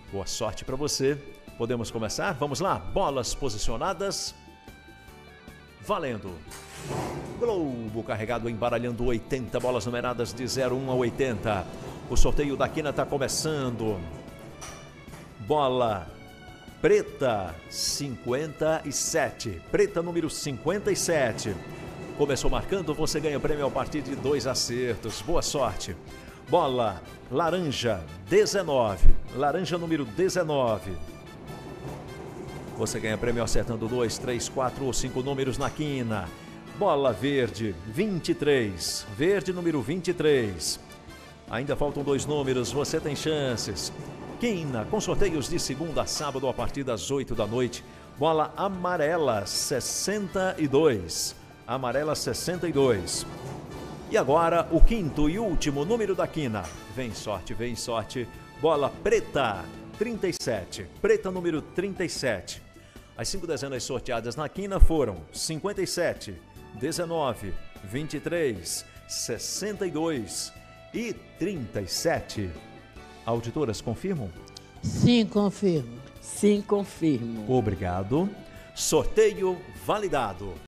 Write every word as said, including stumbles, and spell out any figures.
Boa sorte para você. Podemos começar? Vamos lá. Bolas posicionadas. Valendo. Globo carregado, embaralhando oitenta bolas numeradas de zero um a oitenta. O sorteio da quina está começando. Bola preta cinquenta e sete. Preta número cinquenta e sete. Começou marcando, você ganha prêmio a partir de dois acertos. Boa sorte. Bola laranja dezenove. Laranja número dezenove. Você ganha prêmio acertando dois, três, quatro ou cinco números na quina. Bola verde vinte e três. Verde número vinte e três. Ainda faltam dois números, você tem chances. Quina, com sorteios de segunda a sábado a partir das oito da noite. Bola amarela sessenta e dois. Amarela sessenta e dois. E agora o quinto e último número da quina. Vem sorte, vem sorte. Bola preta trinta e sete. Preta número trinta e sete. As cinco dezenas sorteadas na quina foram cinquenta e sete, dezenove, vinte e três, sessenta e dois e trinta e sete. Auditoras, confirmam? Sim, confirmo. Sim, confirmo. Obrigado. Sorteio validado.